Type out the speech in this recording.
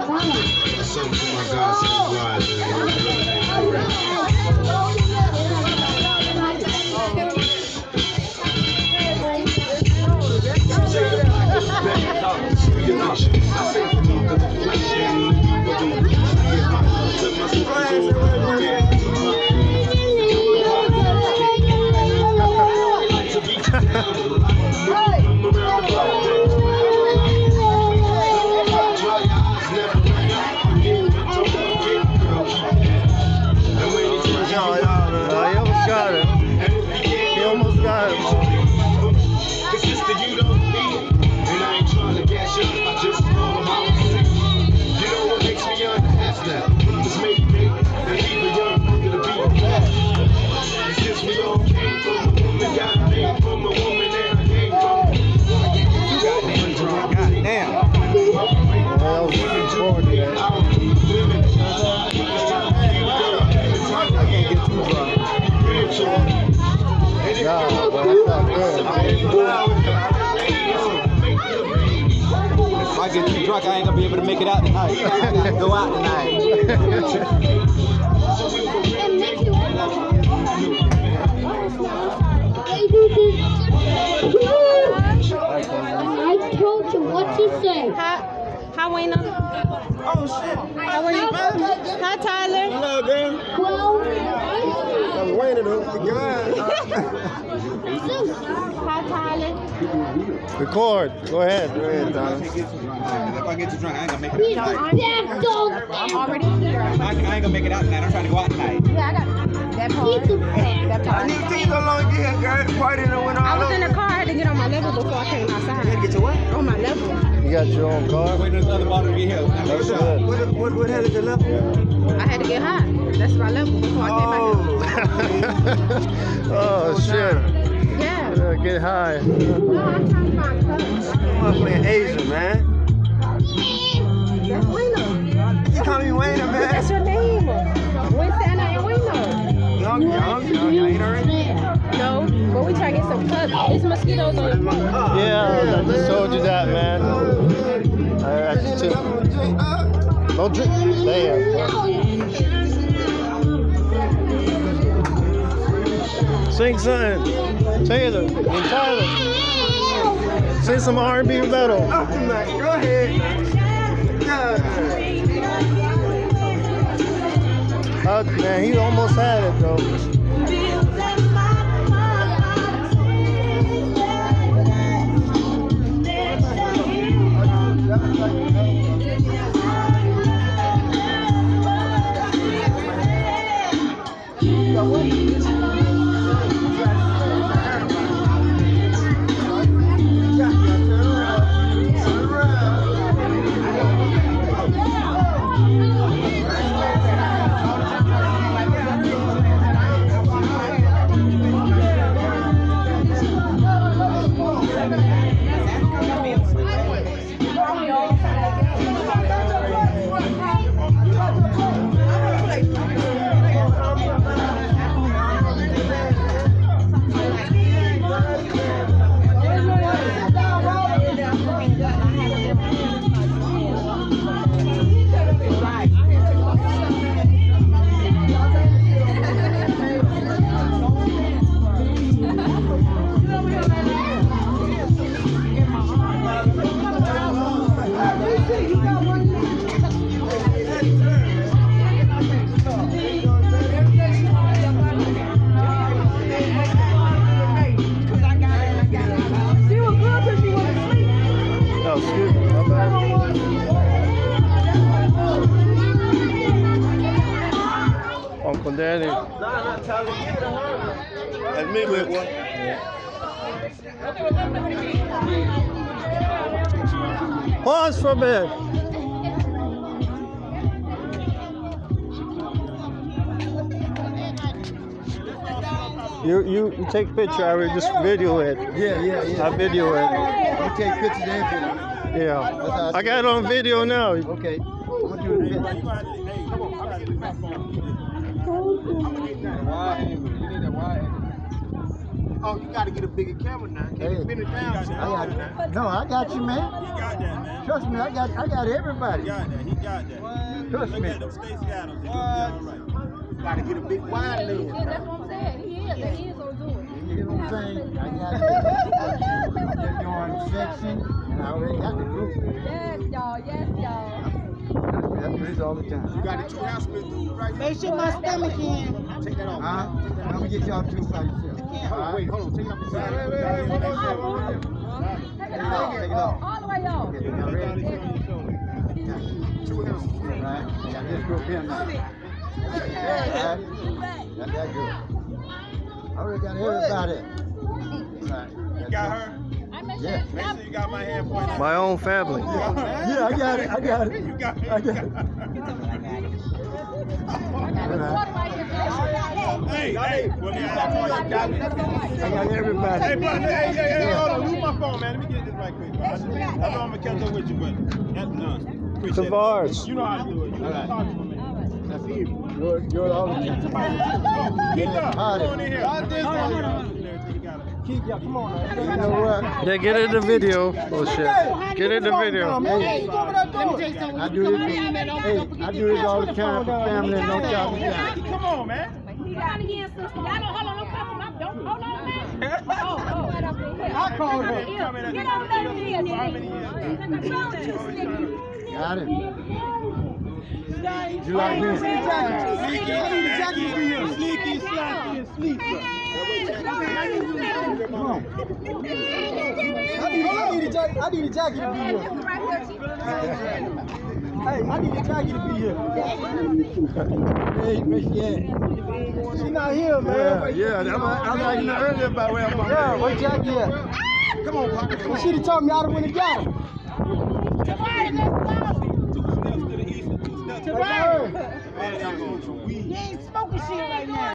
Something for my godson's rise. If I get too drunk, I ain't gonna be able to make it out tonight. I gotta go out tonight. I told you what you say. Hi, Wayne. Oh shit! How are you? Hi, Tyler. Hello, girl. Well, I'm Wayne, the guy. Hi, Tyler. Record. Go ahead. Go ahead, Tyler. If I get too drunk, I ain't gonna make it we out are tonight. back, dog. I'm already here. I ain't gonna make it out tonight. I'm trying to go out tonight. Yeah, I got that part. That part. I need to take so long to get here, girl. Party done went all I was over. in the car. I had to get on my level before I came outside. You had to get your what? On my level. You got your own car? Waiting for the other bottle to get here. That's good. What hell is your level? I had to get high. That's my level before I came out here. Oh, shit. Yeah. Get high. No, I'm trying to find cups. I'm playing Asian, man. That's Wayno. You call me Wayne, man. That's your name. Winston and Wayno. Y'all eat already? No, but we try to get some cups. There's mosquitoes on your phone. Yeah, I just told you that, man. I actually took. Don't drink. Damn. Sing something. Taylor and Tyler. Sing some R&B metal. Go ahead. Oh, man, he almost had it, though. Uncle Daddy. That's me with one. Pause for a minute. You take a picture. I will just video it. Yeah. I video it. You take pictures and video. Yeah. I got it on video now. Okay. I'm gonna do it. Come on, I gotta get the microphone. I'm gonna get that wide angle. You need that wide angle. Oh, you gotta get a bigger camera now. Can't Hey, spin it down. No, I got you, man. He got that, man. Trust me, I got everybody. He got that. He got that. Trust Look me. at them Stacey Adams. He gonna be all right. Gotta get a big wide lens. Yeah, that's what I'm saying. He is gonna do it. You know what I'm saying? I got it. They're doing section, and I already got the group. Yes, y'all. Yes, y'all. I do this all the time. You got the two house split through right there. Make sure my stomach in. Take that off. Huh? Let me get y'all two by yourself. Hold on, wait, hold on. Take it off the side. Take it off. All the way off. Okay, y'all ready? Two houses. Right. I got this group here now. Right. Got that group. I already got everybody. Right. You got her? Yeah. Make sure you got my hand pointed. My own family. Yeah, I got it. I got it. You got it. I got it. Hey, hey. Well, now, I got everybody. hey, brother, hey, hold on. Leave my phone, man. Let me get this right quick. I know I'm going to catch up with you, but that's done. Appreciate Tavares. it. You know how to do it. You know how to talk to me, man. That's it. You're all the time. Keep up. Come on in here. You know what? Yeah, get in the video. Bullshit. Get in the video. Hey, I do this. Hey, I do this all the time for family and no job. Come on, man. He got it here, sister. Y'all don't hold on, don't come up. Don't hold on, man. Oh. I called her. Get over there here, Got it. You like this? Sneaky, slacky, and sleeper. Come on. I need a jacket to be here. Hey, I need a jacket to be here. Hey, Miss Yan. She not here, man. Yeah. I'm like you know earlier about where I'm from. Yeah, where Jackie at? Come on, Papa. Well, she'd have told me I would have went and got him. Two steps to the east and 2 steps to the Tavares. west. You ain't smoking shit right now.